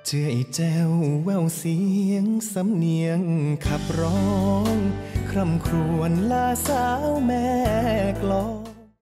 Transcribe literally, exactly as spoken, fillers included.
เจือไอแจ้วแววเสียงสำเนียงขับร้องคร่ำครวญลาสาวแม่กลอง